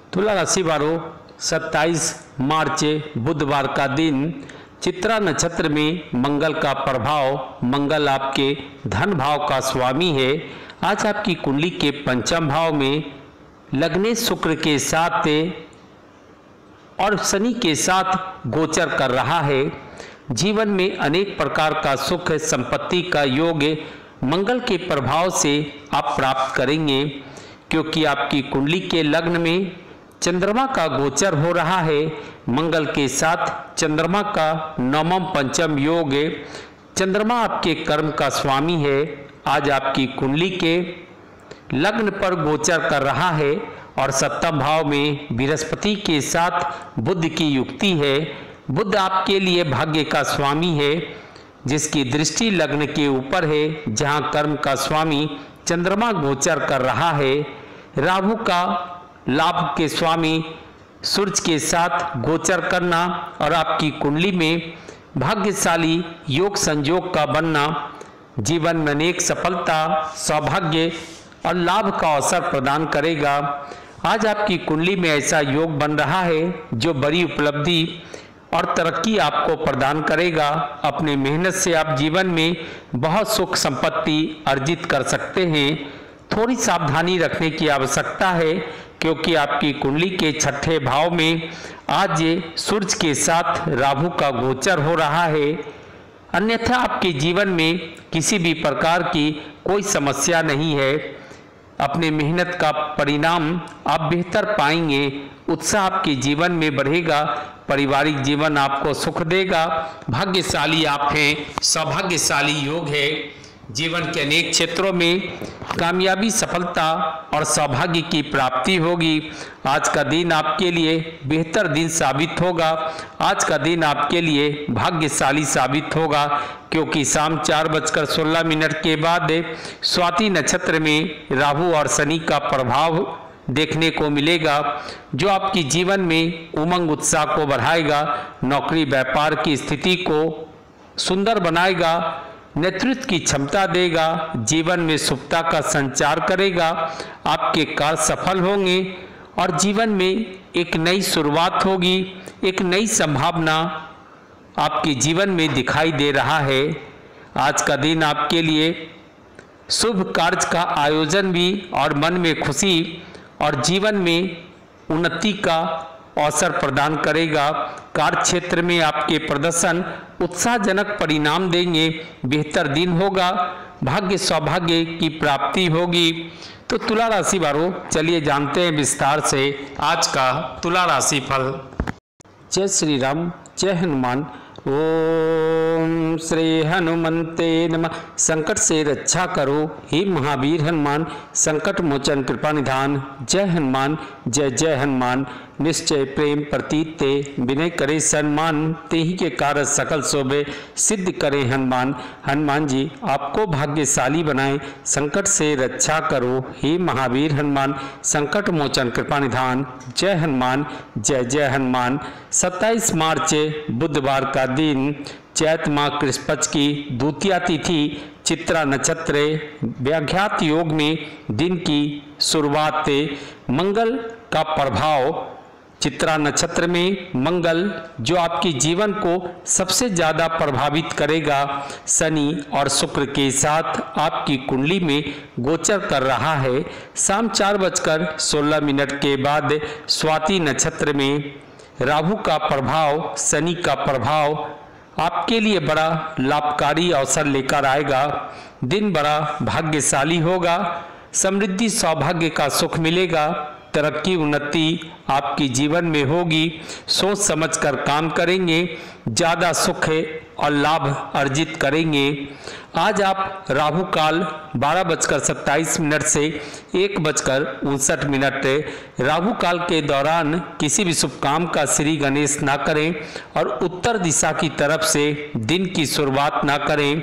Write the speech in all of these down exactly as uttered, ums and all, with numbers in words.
तुला राशि वालों, सत्ताईस मार्च बुधवार का दिन, चित्रा नक्षत्र में मंगल का प्रभाव। मंगल आपके धन भाव का स्वामी है। आज आपकी कुंडली के पंचम भाव में लग्ने शुक्र के साथ और शनि के साथ गोचर कर रहा है। जीवन में अनेक प्रकार का सुख संपत्ति का योग मंगल के प्रभाव से आप प्राप्त करेंगे, क्योंकि आपकी कुंडली के लग्न में चंद्रमा का गोचर हो रहा है। मंगल के साथ चंद्रमा का नवम पंचम योग है। चंद्रमा आपके कर्म का स्वामी है। आज आपकी कुंडली के लग्न पर गोचर कर रहा है और सप्तम भाव में बृहस्पति के साथ बुध की युक्ति है। बुध आपके लिए भाग्य का स्वामी है, जिसकी दृष्टि लग्न के ऊपर है, जहां कर्म का स्वामी चंद्रमा गोचर कर रहा है। राहु का लाभ के स्वामी सूर्य के साथ गोचर करना और आपकी कुंडली में भाग्यशाली योग संयोग का बनना जीवन में अनेक सफलता, सौभाग्य और लाभ का अवसर प्रदान करेगा। आज आपकी कुंडली में ऐसा योग बन रहा है जो बड़ी उपलब्धि और तरक्की आपको प्रदान करेगा। अपने मेहनत से आप जीवन में बहुत सुख संपत्ति अर्जित कर सकते हैं। थोड़ी सावधानी रखने की आवश्यकता है, क्योंकि आपकी कुंडली के छठे भाव में आज सूर्य के साथ राहु का गोचर हो रहा है। अन्यथा आपके जीवन में किसी भी प्रकार की कोई समस्या नहीं है। अपने मेहनत का परिणाम आप बेहतर पाएंगे। उत्साह आपके जीवन में बढ़ेगा। पारिवारिक जीवन आपको सुख देगा। भाग्यशाली आप हैं। सौभाग्यशाली योग है। जीवन के अनेक क्षेत्रों में कामयाबी, सफलता और सौभाग्य की प्राप्ति होगी। आज का दिन आपके लिए बेहतर दिन साबित होगा। आज का दिन आपके लिए भाग्यशाली साबित होगा, क्योंकि शाम चार बजकर सोलह मिनट के बाद स्वाति नक्षत्र में राहु और शनि का प्रभाव देखने को मिलेगा, जो आपकी जीवन में उमंग उत्साह को बढ़ाएगा, नौकरी व्यापार की स्थिति को सुंदर बनाएगा, नेतृत्व की क्षमता देगा, जीवन में शुभता का संचार करेगा। आपके कार्य सफल होंगे और जीवन में एक नई शुरुआत होगी। एक नई संभावना आपके जीवन में दिखाई दे रहा है। आज का दिन आपके लिए शुभ कार्य का आयोजन भी और मन में खुशी और जीवन में उन्नति का अवसर प्रदान करेगा। कार्य क्षेत्र में आपके प्रदर्शन उत्साहजनक परिणाम देंगे। बेहतर दिन होगा। भाग्य सौभाग्य की प्राप्ति होगी। तो तुला राशि वालों, चलिए जानते हैं विस्तार से आज का तुला राशि फल। जय श्री राम, जय हनुमान। ओम श्री हनुमंते नमः। संकट से रक्षा करो हे महावीर हनुमान, संकट मोचन कृपा निधान। जय हनुमान, जय जय हनुमान। निश्चय प्रेम प्रतीत ते, विनय करे सम्मान। तेहि के कारण सकल शोभे, सिद्ध करे हनुमान। हनुमान जी आपको भाग्यशाली बनाए, संकट से रक्षा करो हे महावीर हनुमान, संकट मोचन कृपा निधान। जय हनुमान, जय जय हनुमान। सत्ताईस मार्च बुधवार का दिन, चैत माह कृष्ण पक्ष की द्वितीया तिथि, चित्रा नक्षत्र, व्याघात योग में दिन की शुरुआत। मंगल का प्रभाव चित्रा नक्षत्र में मंगल, जो आपके जीवन को सबसे ज़्यादा प्रभावित करेगा, शनि और शुक्र के साथ आपकी कुंडली में गोचर कर रहा है। शाम चार बजकर सोलह मिनट के बाद स्वाति नक्षत्र में राहु का प्रभाव, शनि का प्रभाव आपके लिए बड़ा लाभकारी अवसर लेकर आएगा। दिन बड़ा भाग्यशाली होगा। समृद्धि सौभाग्य का सुख मिलेगा। तरक्की उन्नति आपकी जीवन में होगी। सोच समझकर काम करेंगे, ज़्यादा सुख और लाभ अर्जित करेंगे। आज आप राहु काल बारह बजकर सत्ताईस मिनट से एक बजकर उनसठ मिनट राहु काल के दौरान किसी भी शुभ काम का श्री गणेश ना करें और उत्तर दिशा की तरफ से दिन की शुरुआत ना करें।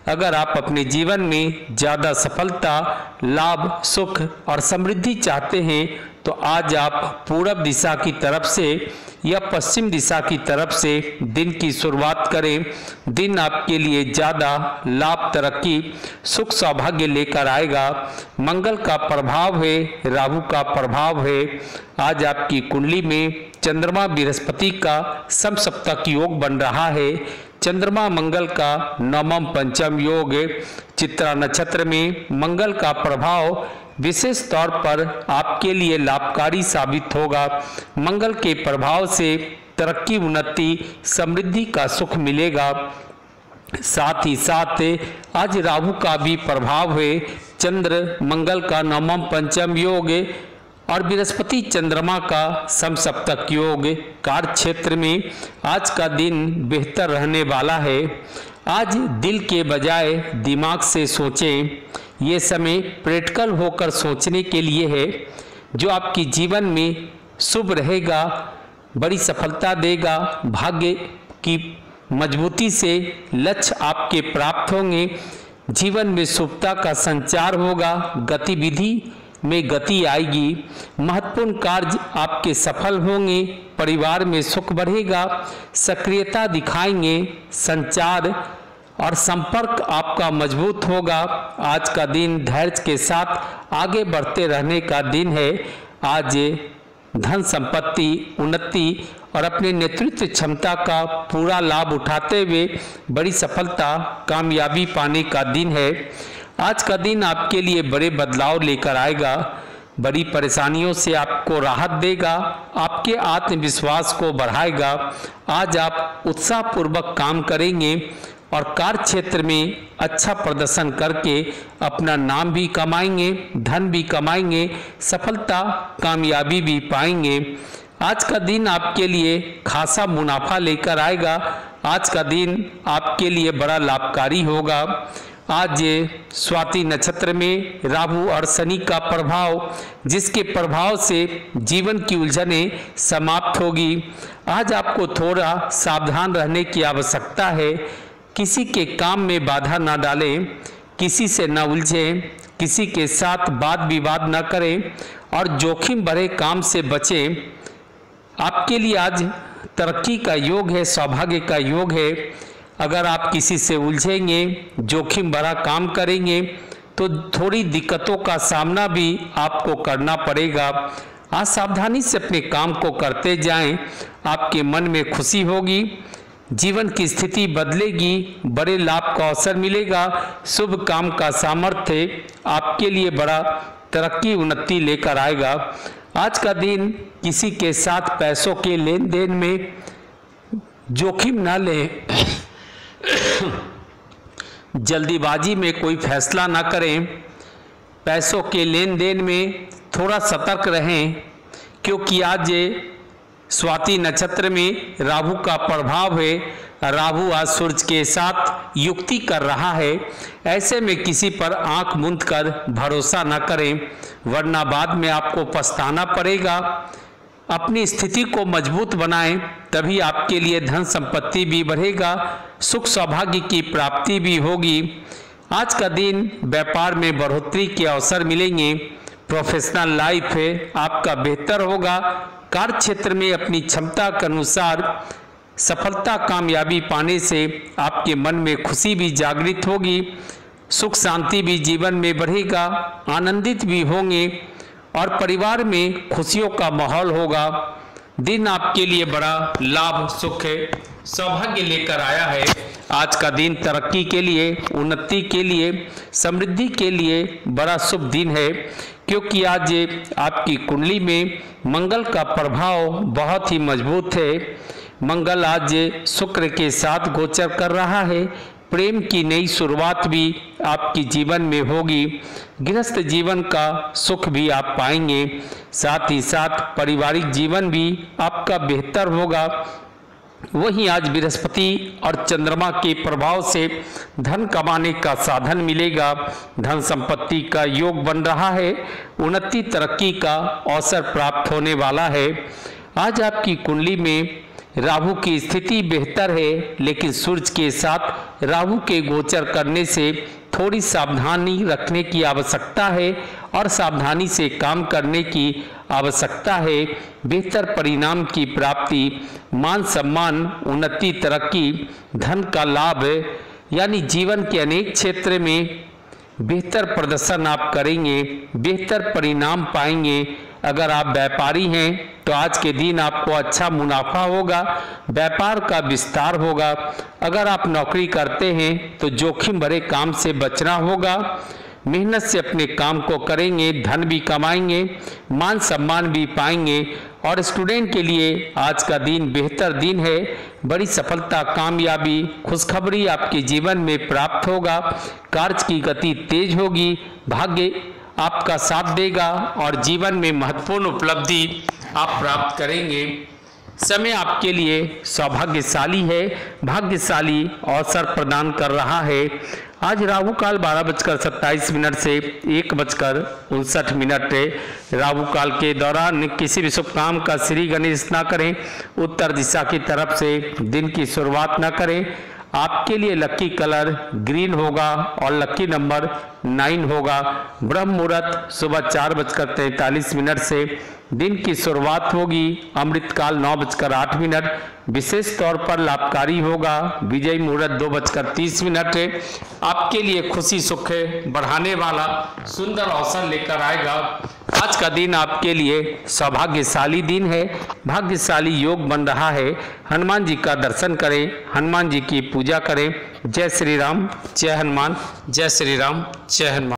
अगर आप अपने जीवन में ज़्यादा सफलता, लाभ, सुख और समृद्धि चाहते हैं तो आज आप पूरब दिशा की तरफ से या पश्चिम दिशा की तरफ से दिन की शुरुआत करें। दिन आपके लिए ज़्यादा लाभ, तरक्की, सुख, सौभाग्य लेकर आएगा। मंगल का प्रभाव है, राहु का प्रभाव है। आज आपकी कुंडली में चंद्रमा बृहस्पति का समसप्तक योग बन रहा है। चंद्रमा मंगल का नवम पंचम योग है। चित्रा नक्षत्र में मंगल का प्रभाव विशेष तौर पर आपके लिए लाभकारी साबित होगा। मंगल के प्रभाव से तरक्की, उन्नति, समृद्धि का सुख मिलेगा। साथ ही साथ आज राहु का भी प्रभाव है। चंद्र मंगल का नवम पंचम योग और बृहस्पति चंद्रमा का समसप्तक योग। कार्य क्षेत्र में आज का दिन बेहतर रहने वाला है। आज दिल के बजाय दिमाग से सोचें। ये समय प्रैक्टिकल होकर सोचने के लिए है, जो आपके जीवन में शुभ रहेगा, बड़ी सफलता देगा। भाग्य की मजबूती से लक्ष्य आपके प्राप्त होंगे। जीवन में शुभता का संचार होगा। गतिविधि में गति आएगी। महत्वपूर्ण कार्य आपके सफल होंगे। परिवार में सुख बढ़ेगा। सक्रियता दिखाएंगे। संचार और संपर्क आपका मजबूत होगा। आज का दिन धैर्य के साथ आगे बढ़ते रहने का दिन है। आज धन संपत्ति, उन्नति और अपने नेतृत्व क्षमता का पूरा लाभ उठाते हुए बड़ी सफलता, कामयाबी पाने का दिन है। आज का दिन आपके लिए बड़े बदलाव लेकर आएगा। बड़ी परेशानियों से आपको राहत देगा। आपके आत्मविश्वास को बढ़ाएगा। आज आप उत्साहपूर्वक काम करेंगे और कार्य क्षेत्र में अच्छा प्रदर्शन करके अपना नाम भी कमाएंगे, धन भी कमाएंगे, सफलता, कामयाबी भी पाएंगे। आज का दिन आपके लिए खासा मुनाफा लेकर आएगा। आज का दिन आपके लिए बड़ा लाभकारी होगा। आज स्वाति नक्षत्र में राहु और शनि का प्रभाव, जिसके प्रभाव से जीवन की उलझनें समाप्त होगी। आज आपको थोड़ा सावधान रहने की आवश्यकता है। किसी के काम में बाधा ना डालें, किसी से न उलझें, किसी के साथ वाद विवाद न करें और जोखिम भरे काम से बचें। आपके लिए आज तरक्की का योग है, सौभाग्य का योग है। अगर आप किसी से उलझेंगे, जोखिम भरा काम करेंगे तो थोड़ी दिक्कतों का सामना भी आपको करना पड़ेगा। आज सावधानी से अपने काम को करते जाएं। आपके मन में खुशी होगी। जीवन की स्थिति बदलेगी। बड़े लाभ का अवसर मिलेगा। शुभ काम का सामर्थ्य आपके लिए बड़ा तरक्की, उन्नति लेकर आएगा। आज का दिन किसी के साथ पैसों के लेन देन में जोखिम ना लें। जल्दीबाजी में कोई फैसला ना करें। पैसों के लेन देन में थोड़ा सतर्क रहें, क्योंकि आज स्वाति नक्षत्र में राहु का प्रभाव है। राहु आज सूर्य के साथ युक्ति कर रहा है। ऐसे में किसी पर आंख मूंद कर भरोसा न करें, वरना बाद में आपको पछताना पड़ेगा। अपनी स्थिति को मजबूत बनाएं, तभी आपके लिए धन संपत्ति भी बढ़ेगा, सुख सौभाग्य की प्राप्ति भी होगी। आज का दिन व्यापार में बढ़ोतरी के अवसर मिलेंगे। प्रोफेशनल लाइफ है आपका बेहतर होगा। कार्य क्षेत्र में अपनी क्षमता के अनुसार सफलता, कामयाबी पाने से आपके मन में खुशी भी जागृत होगी। सुख शांति भी जीवन में बढ़ेगा। आनंदित भी होंगे और परिवार में खुशियों का माहौल होगा। दिन आपके लिए बड़ा लाभ, सुख, सौभाग्य लेकर आया है। आज का दिन तरक्की के लिए, उन्नति के लिए, समृद्धि के लिए बड़ा शुभ दिन है, क्योंकि आज आपकी कुंडली में मंगल का प्रभाव बहुत ही मजबूत है। मंगल आज शुक्र के साथ गोचर कर रहा है। प्रेम की नई शुरुआत भी आपकी जीवन में होगी। गृहस्थ जीवन का सुख भी आप पाएंगे। साथ ही साथ पारिवारिक जीवन भी आपका बेहतर होगा। वहीं आज बृहस्पति और चंद्रमा के प्रभाव से धन कमाने का साधन मिलेगा। धन संपत्ति का योग बन रहा है। उन्नति, तरक्की का अवसर प्राप्त होने वाला है। आज आपकी कुंडली में राहु की स्थिति बेहतर है, लेकिन सूर्य के साथ राहु के गोचर करने से थोड़ी सावधानी रखने की आवश्यकता है और सावधानी से काम करने की आवश्यकता है। बेहतर परिणाम की प्राप्ति, मान सम्मान, उन्नति, तरक्की, धन का लाभ यानी जीवन के अनेक क्षेत्र में बेहतर प्रदर्शन आप करेंगे, बेहतर परिणाम पाएंगे। अगर आप व्यापारी हैं तो आज के दिन आपको अच्छा मुनाफा होगा, व्यापार का विस्तार होगा। अगर आप नौकरी करते हैं तो जोखिम भरे काम से बचना होगा। मेहनत से अपने काम को करेंगे, धन भी कमाएंगे, मान सम्मान भी पाएंगे। और स्टूडेंट के लिए आज का दिन बेहतर दिन है। बड़ी सफलता, कामयाबी, खुशखबरी आपके जीवन में प्राप्त होगा। कार्य की गति तेज होगी, भाग्य आपका साथ देगा और जीवन में महत्वपूर्ण उपलब्धि आप प्राप्त करेंगे। समय आपके लिए सौभाग्यशाली है, भाग्यशाली अवसर प्रदान कर रहा है। आज राहु काल बारह बजकर सत्ताईस मिनट से एक बजकर उनसठ मिनट है। राहु काल के दौरान किसी भी शुभ काम का श्री गणेश न करें, उत्तर दिशा की तरफ से दिन की शुरुआत न करें। आपके लिए लकी कलर ग्रीन होगा और लकी नंबर नाइन होगा। ब्रह्म मुहूर्त सुबह चार बजकर तैंतालीस मिनट से दिन की शुरुआत होगी। अमृत काल नौ बजकर आठ मिनट विशेष तौर पर लाभकारी होगा। विजय मुहूर्त दो बजकर तीस मिनट है। आपके लिए खुशी सुख बढ़ाने वाला सुंदर अवसर लेकर आएगा। आज का दिन आपके लिए सौभाग्यशाली दिन है, भाग्यशाली योग बन रहा है। हनुमान जी का दर्शन करें, हनुमान जी की पूजा करें। जय श्री राम, जय हनुमान, जय श्री राम, जय हनुमान।